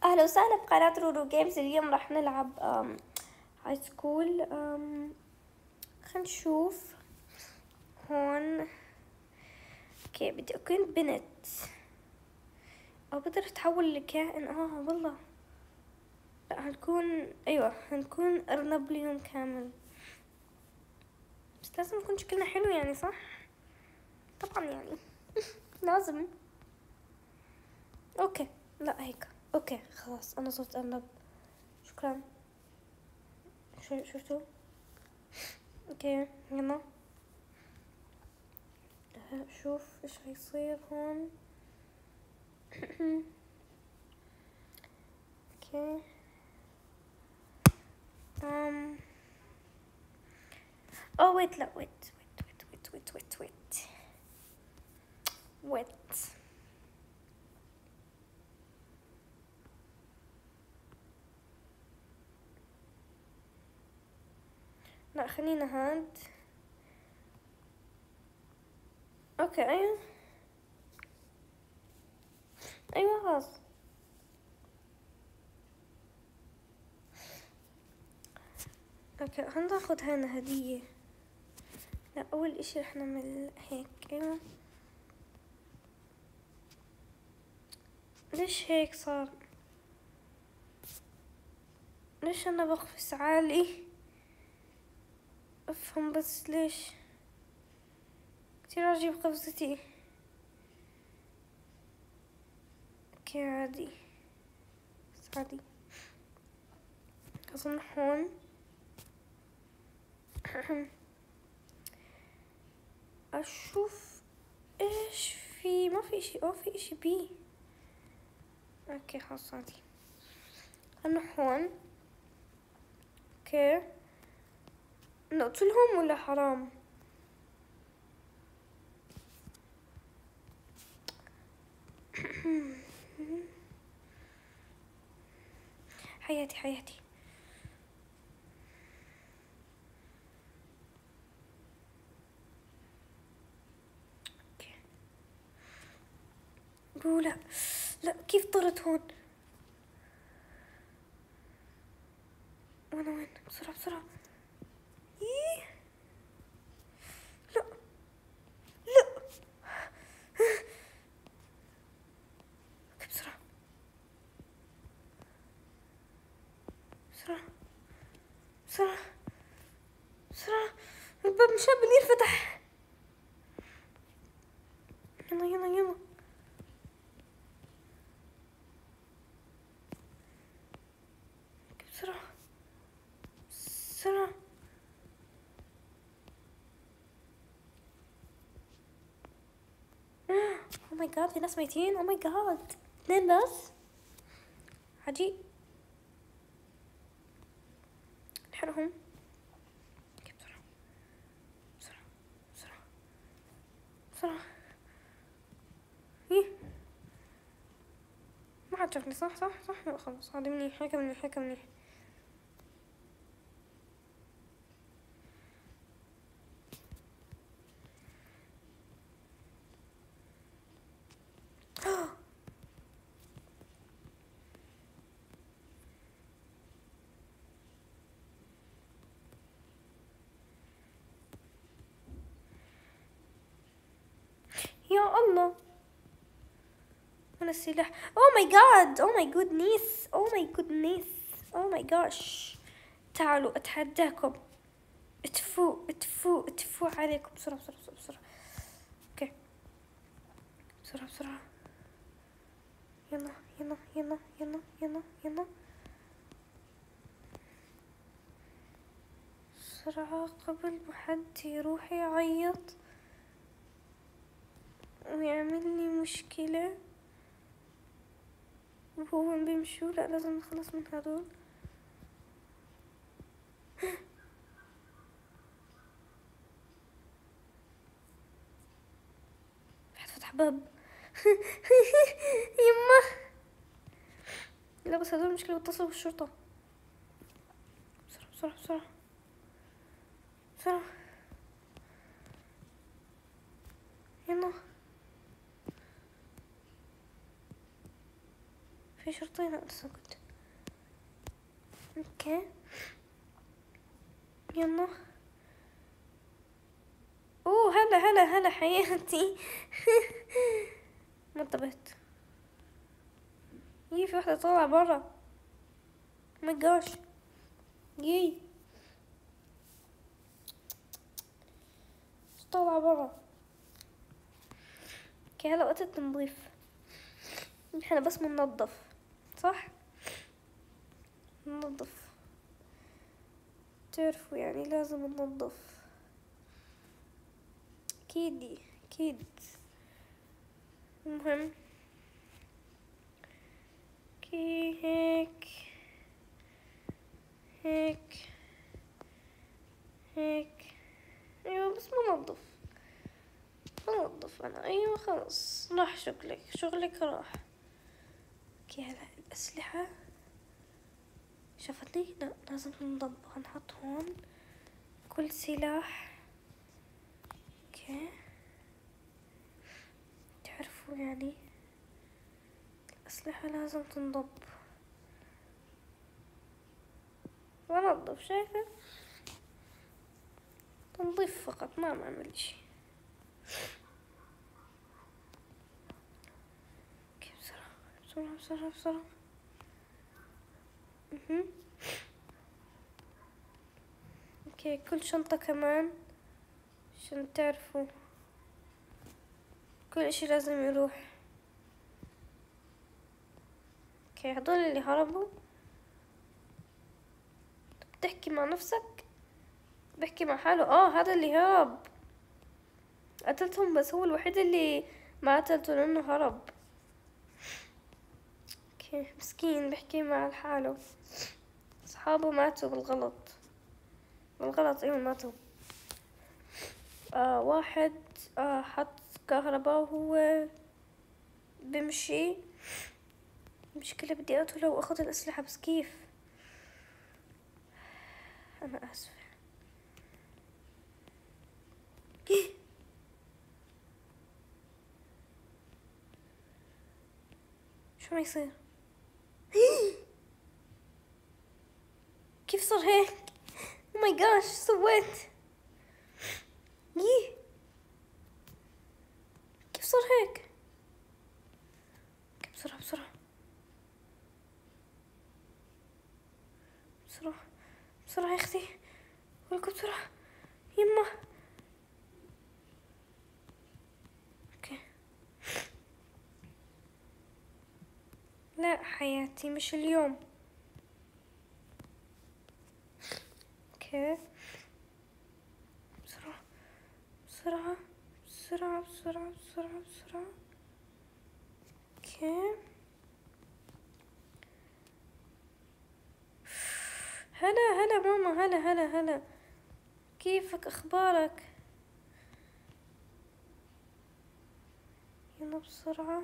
أهلا وسهلا بقناة رورو جيمز. اليوم راح نلعب هاي سكول. خلينا نشوف هون. اوكي، بدي أكون بنت أو بقدر أتحول لكائن. والله لا، هنكون أرنب اليوم كامل، بس لازم يكون شكلنا حلو يعني، صح؟ طبعا يعني لازم. اوكي، لا هيك. اوكي خلاص، أنا صرت أرنب. شكرا. شفتوا؟ اوكي يلا شوف ايش هيصير هون. اوكي ويت، لا ويت. لا خلينا هاد. اوكي ايوه خلاص. اوكي هناخد هنا هدية. لا، اول اشي رح نعمل هيك. ايوه، ليش هيك صار؟ ليش انا بقفز عالي؟ افهم بس ليش كتير عجيب قفزتي. اوكي عادي، بس عادي. اظن هون. اشوف ايش في. ما في اشي. في اشي بي. اوكي خلاص عادي. خلنا هون. اوكي، نقتلهم ولا حرام؟ حياتي. اوكي. لا لا، كيف طرت هون؟ وانا وين؟ بسرعة. إيه؟ لا لا. اوكي بسرعة. بسرعة. الباب مش قابل ينفتح. يلا. اوكي بسرعة. او ماي جاد، في ناس ميتين. او ماي جاد، 2 بس. عجيب. نحرهم. اوكي بسرعة. إيه؟ ما عجبني. صح. لا خلص، هذا منيح. هيك منيح. يا الله، أنا السلاح. أوه ماي جاش. تعالوا أتحداكم. اتفوا عليكم. بسرعة. اوكي بسرعة. يلا. بسرعة قبل ما حد يروح يعيط ويعمل لي مشكلة. وهو بيمشوا. لا، لازم نخلص من هذول. فتح باب. يما. لا بس هذول مشكلة، اتصلوا بالشرطة. بسرعة. يلا. في شرطين أعتقد. اوكي يلا. اوه هلا هلا هلا حياتي. ما انتبهت. في واحدة طالعة برا. ماي جاش. طالعة برا. اوكي هلا وقت التنظيف. احنا بس بننظف صح؟ ننظف، تعرفوا يعني لازم ننظف. اكيد. المهم كي هيك ايوه بس بنظف انا. ايوه خلاص راح شغلك راح. اوكي هلا الاسلحة شافتني. لا لازم ننظف. نحط هون كل سلاح. اوكي تعرفوا يعني الأسلحة لازم تنضب. وأنظف شايفة، تنظيف فقط ما بعمل شي. اوكي بسرعة. اوكي كل شنطة كمان عشان تعرفوا كل اشي لازم يروح. اوكي هدول اللي هربوا. بتحكي مع نفسك؟ بحكي مع حاله. هذا اللي هرب. قتلتهم بس هو الوحيد اللي ما قتلته لانه هرب. اوكي مسكين بحكي مع حاله. اصحابه ماتوا بالغلط. ايوه ماتوا. واحد حط كهرباء وهو بمشي. مشكلة بدي اقتله واخذ الاسلحة بس كيف؟ انا اسفة. شو ما يصير؟ كيف صار هيك؟ او ماي جاش سويت؟ كيف صار هيك؟ بسرعة يا اختي. ولكم بسرعة يما. اوكي لا حياتي مش اليوم. اوكي بسرعة. اوكي هلا ماما. هلا كيفك؟ اخبارك؟ يلا بسرعة.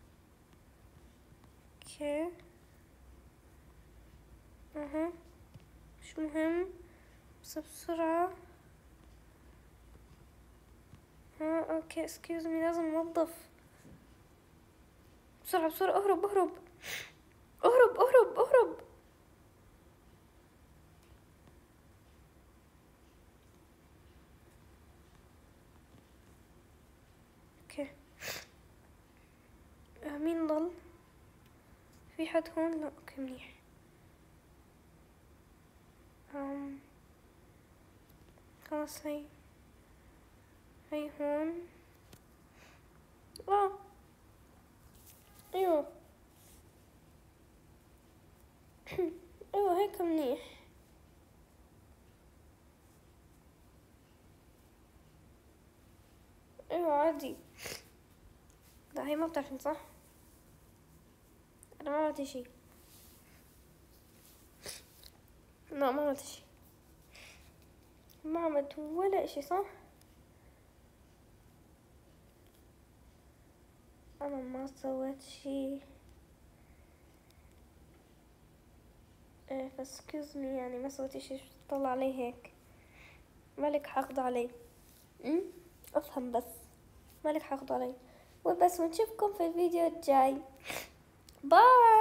اوكي مش مهم بس بسرعة. اوكي اسكيوز مي لازم ننظف. بسرعة اهرب. اوكي مين ضل؟ في حد هون؟ لا اوكي منيح. خلاص هي هون. ايوه ايوه هيك منيح. ايوه عادي. لا هي ما بتعرفني صح؟ انا ما عملت شي. لا ما عملت شي. ما عملت ولا اشي صح؟ انا ما سويت شي. بس excuse me يعني ما سويت اشي. طلع علي هيك. مالك حاقد علي؟ افهم بس. مالك حاقد علي؟ وبس ونشوفكم في الفيديو الجاي. باي.